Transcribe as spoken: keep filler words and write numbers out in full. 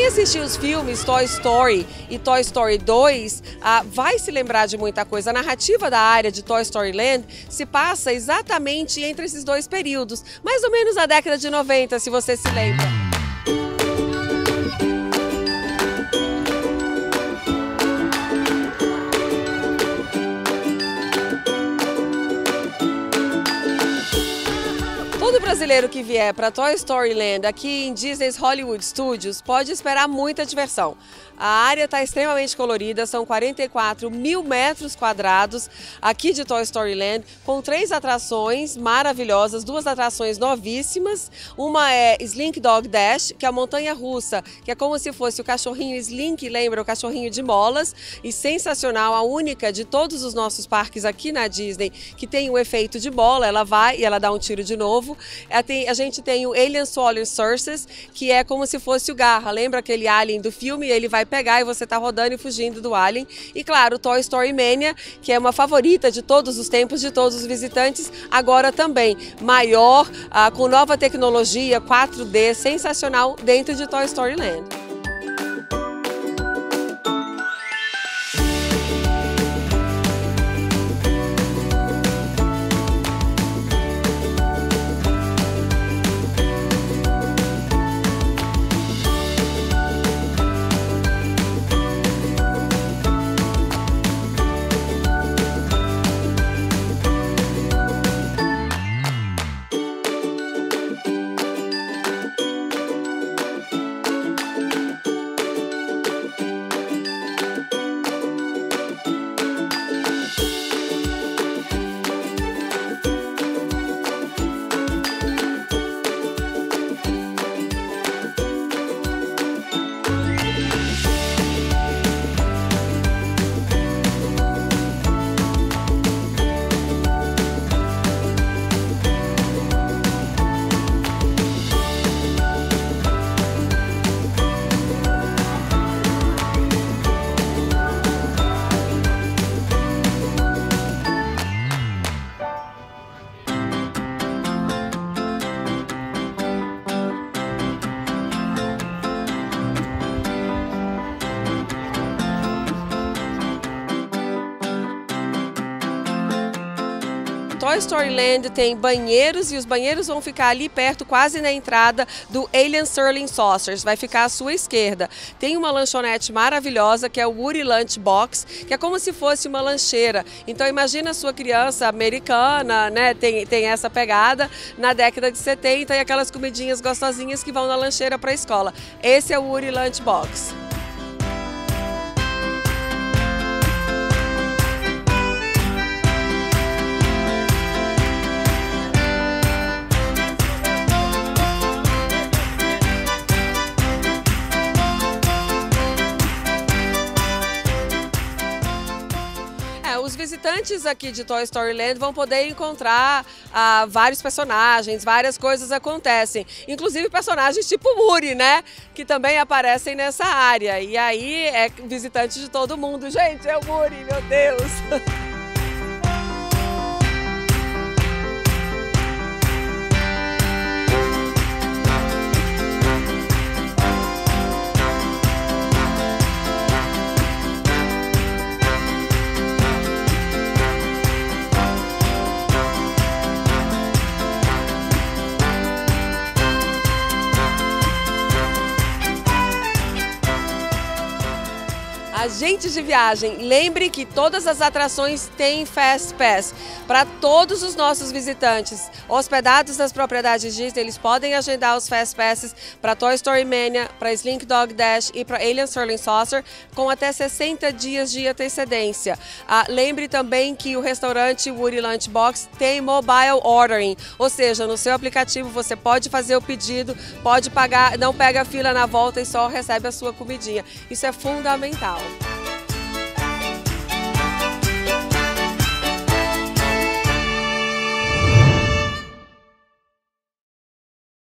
Quem assistiu os filmes Toy Story e Toy Story dois ah, vai se lembrar de muita coisa. A narrativa da área de Toy Story Land se passa exatamente entre esses dois períodos, mais ou menos na década de noventa, se você se lembra. Todo brasileiro que vier para Toy Story Land aqui em Disney's Hollywood Studios pode esperar muita diversão. A área está extremamente colorida, são quarenta e quatro mil metros quadrados aqui de Toy Story Land, com três atrações maravilhosas, duas atrações novíssimas. Uma é Slink Dog Dash, que é a montanha-russa, que é como se fosse o cachorrinho Slink, lembra o cachorrinho de molas, e sensacional, a única de todos os nossos parques aqui na Disney que tem o efeito de bola, ela vai e ela dá um tiro de novo. A gente tem o Alien Swallowing Sources, que é como se fosse o Garra, lembra aquele alien do filme? Ele vai pegar e você tá rodando e fugindo do alien. E claro, o Toy Story Mania, que é uma favorita de todos os tempos, de todos os visitantes, agora também maior, ah, com nova tecnologia, quatro D, sensacional, dentro de Toy Story Land. Toy Story Land tem banheiros e os banheiros vão ficar ali perto, quase na entrada do Alien Swirling Saucers, vai ficar à sua esquerda. Tem uma lanchonete maravilhosa que é o Woody Lunch Box, que é como se fosse uma lancheira. Então imagina a sua criança americana, né, tem, tem essa pegada na década de setenta e aquelas comidinhas gostosinhas que vão na lancheira para a escola. Esse é o Woody Lunch Box. Os visitantes aqui de Toy Story Land vão poder encontrar ah, vários personagens, várias coisas acontecem, inclusive personagens tipo Woody, né, que também aparecem nessa área. E aí é visitante de todo mundo. Gente, é o Woody, meu Deus! Agentes de viagem, lembre que todas as atrações têm Fast Pass para todos os nossos visitantes hospedados nas propriedades Disney. Eles podem agendar os Fast Passes para Toy Story Mania, para Slink Dog Dash e para Alien Swirling Saucer com até sessenta dias de antecedência. Ah, lembre também que o restaurante Woody Lunch Box tem mobile ordering, ou seja, no seu aplicativo você pode fazer o pedido, pode pagar, não pega fila na volta e só recebe a sua comidinha. Isso é fundamental.